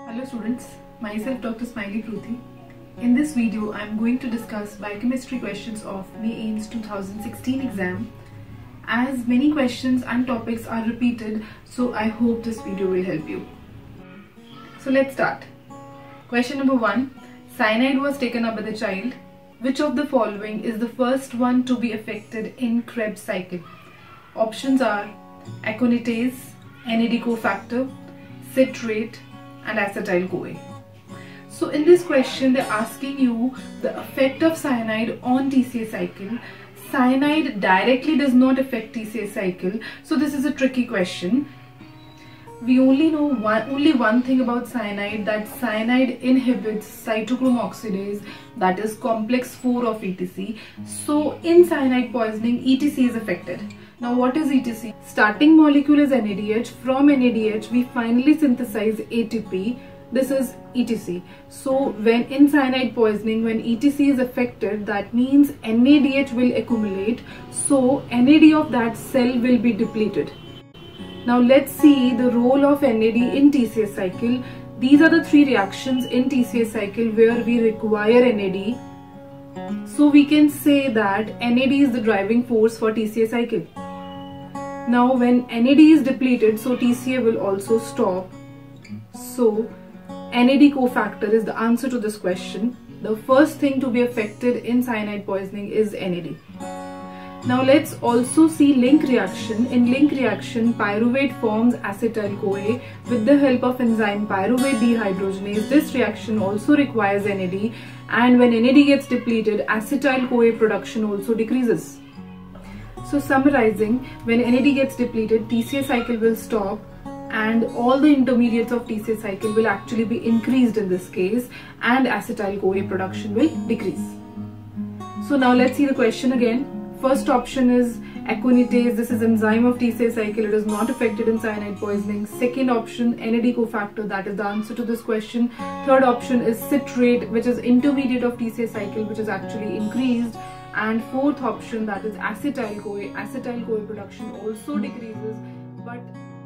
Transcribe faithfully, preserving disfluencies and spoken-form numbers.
Hello students, myself Doctor Smily Pruthi. In this video, I am going to discuss biochemistry questions of May A I Ms twenty sixteen exam. As many questions and topics are repeated, so I hope this video will help you. So let's start. Question number one. Cyanide was taken up by the child. Which of the following is the first one to be affected in Kreb cycle? Options are Aconitase, N A D cofactor, Citrate and Acetyl C O A. So in this question they're asking you the effect of cyanide on T C A cycle. Cyanide directly does not affect T C A cycle, so this is a tricky question. We only know one, only one thing about cyanide, that cyanide inhibits cytochrome oxidase, that is complex four of E T C. So in cyanide poisoning, E T C is affected. Now what is E T C? Starting molecule is N A D H. From N A D H we finally synthesize A T P. This is E T C. So when in cyanide poisoning, when E T C is affected, that means N A D H will accumulate. So N A D of that cell will be depleted. Now let's see the role of N A D in T C A cycle. These are the three reactions in T C A cycle where we require N A D. So we can say that N A D is the driving force for T C A cycle. Now when N A D is depleted, so T C A will also stop. So N A D cofactor is the answer to this question. The first thing to be affected in cyanide poisoning is N A D. Now let's also see link reaction. In link reaction, pyruvate forms acetyl C O A with the help of enzyme pyruvate dehydrogenase. This reaction also requires N A D, and when N A D gets depleted, acetyl C O A production also decreases. So summarizing, when N A D gets depleted, T C A cycle will stop and all the intermediates of T C A cycle will actually be increased in this case, and acetyl C O A production will decrease. So now let's see the question again. First option is Aconitase. This is enzyme of T C A cycle. It is not affected in cyanide poisoning. Second option, N A D cofactor. That is the answer to this question. Third option is Citrate, which is intermediate of T C A cycle, which is actually increased. And fourth option, that is acetyl C O A. Acetyl C O A production also decreases, but